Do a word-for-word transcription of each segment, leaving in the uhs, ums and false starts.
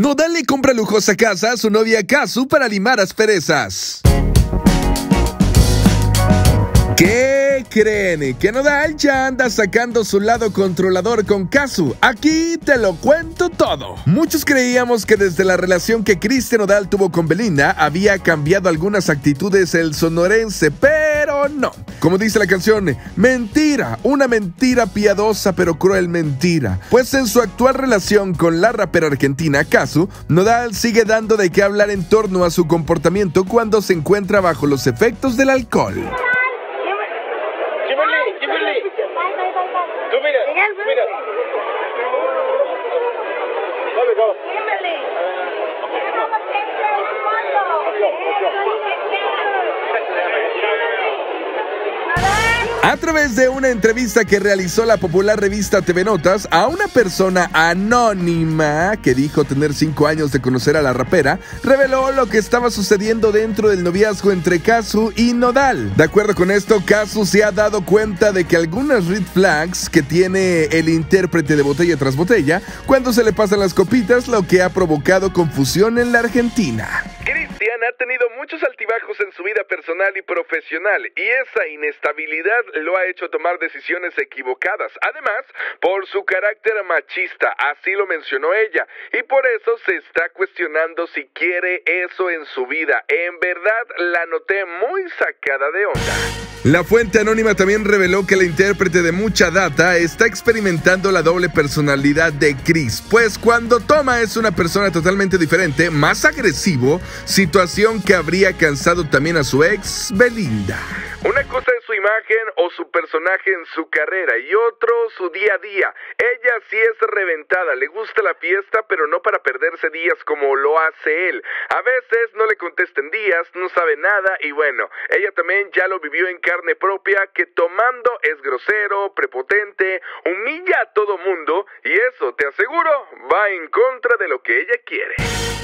Nodal le compra lujosa casa a su novia Kazu para limar asperezas. ¿Qué creen? Que Nodal ya anda sacando su lado controlador con Kazu. Aquí te lo cuento todo. Muchos creíamos que desde la relación que Cristian Nodal tuvo con Belinda había cambiado algunas actitudes el sonorense, pero no. Como dice la canción, mentira, una mentira piadosa pero cruel mentira. Pues en su actual relación con la rapera argentina Kazu, Nodal sigue dando de qué hablar en torno a su comportamiento cuando se encuentra bajo los efectos del alcohol. Tú mira, mira. Dale, go. A través de una entrevista que realizó la popular revista T V Notas a una persona anónima que dijo tener cinco años de conocer a la rapera, reveló lo que estaba sucediendo dentro del noviazgo entre Kazu y Nodal. De acuerdo con esto, Kazu se ha dado cuenta de que algunas red flags que tiene el intérprete de Botella tras Botella cuando se le pasan las copitas, lo que ha provocado confusión en la Argentina. Cristian ha tenido muchos altibajos en su vida personal y profesional, y esa inestabilidad lo ha hecho tomar decisiones equivocadas. Además, por su carácter machista, así lo mencionó ella, y por eso se está cuestionando si quiere eso en su vida. En verdad, la noté muy sacada de onda. La fuente anónima también reveló que la intérprete de Mucha Data está experimentando la doble personalidad de Chris, pues cuando toma es una persona totalmente diferente, más agresivo, situación que habría cansado también a su ex Belinda. Una cosa es su imagen o su personaje en su carrera y otro su día a día. Ella sí es reventada, le gusta la fiesta, pero no para perderse días como lo hace él. A veces no le contesten días, no sabe nada y bueno, ella también ya lo vivió en carne propia, que tomando es grosero, prepotente, humilla a todo mundo y eso, te aseguro, va en contra de lo que ella quiere.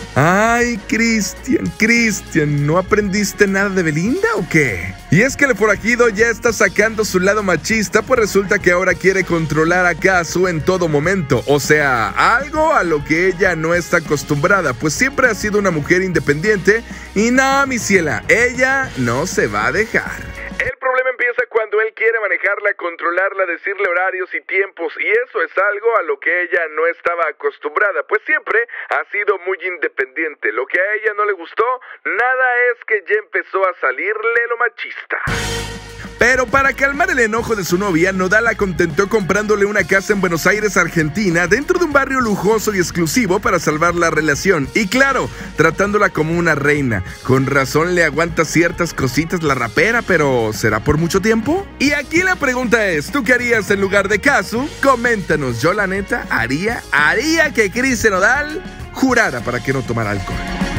Ay, Cristian, Cristian, ¿no aprendiste nada de Belinda o qué? Y es que el forajido ya está sacando su lado machista, pues resulta que ahora quiere controlar a Kazu en todo momento. O sea, algo a lo que ella no está acostumbrada, pues siempre ha sido una mujer independiente y no, mi ciela, ella no se va a dejar. El problema empieza cuando él quiere manejarla, controlarla, decirle horarios y tiempos, y eso es algo a lo que ella no estaba acostumbrada, pues siempre ha sido muy independiente. Lo que a ella no le gustó, nada es que ya empezó a salirle lo machista. Pero para calmar el enojo de su novia, Nodal la contentó comprándole una casa en Buenos Aires, Argentina, dentro de un barrio lujoso y exclusivo para salvar la relación. Y claro, tratándola como una reina. Con razón le aguanta ciertas cositas la rapera, pero ¿será por mucho tiempo? Y aquí la pregunta es, ¿tú qué harías en lugar de Kazu? Coméntanos. Yo la neta haría, haría que Cristian Nodal jurara para que no tomara alcohol.